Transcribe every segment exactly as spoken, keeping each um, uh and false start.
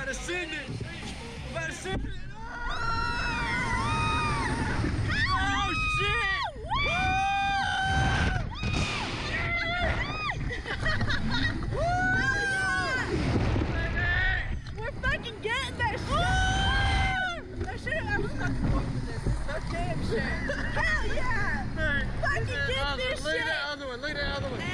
about to send it. I'm about to send it. Oh shit! We're fucking getting that shit! That shit, I was fucking born for this. This is no damn shit. Hell yeah! Man, fucking this get other, this look shit! at that other one, look at that other one.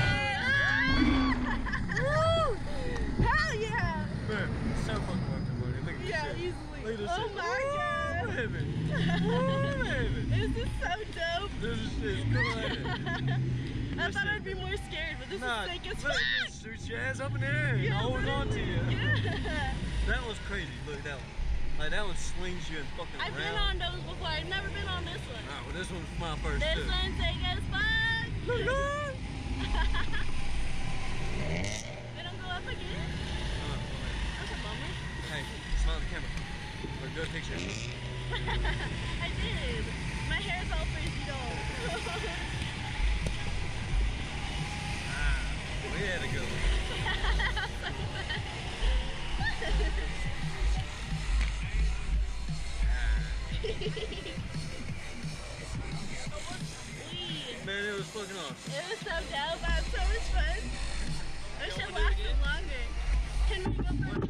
Woo! Hell yeah! Man, so fucking worth it, buddy. Look at this Yeah, shit. easily. Look at this Oh shit. my Woo, god! baby. Woo, baby. This is so dope. This is shit. Cool, ain't it? I thought I'd be more scared, but this Nah, is sick as look, fuck! just shoot your ass up in the air and Yeah, hold on to literally. you. Yeah. That was crazy. Look at that one. Like that one slings you and fucking I've been around. on those before. I've never been on this one. Alright, well this one's my first This too. one's sick as fuck! Look, look. They don't go up again? Uh, That's a bummer. hey, smile at the camera. Look, good picture. I did. My hair's all frizzy though. Ah, we had a good one. Man, it was fucking awesome. It was so dope. I had so much fun. I Y'all should wanna do it last again? longer. Can we go for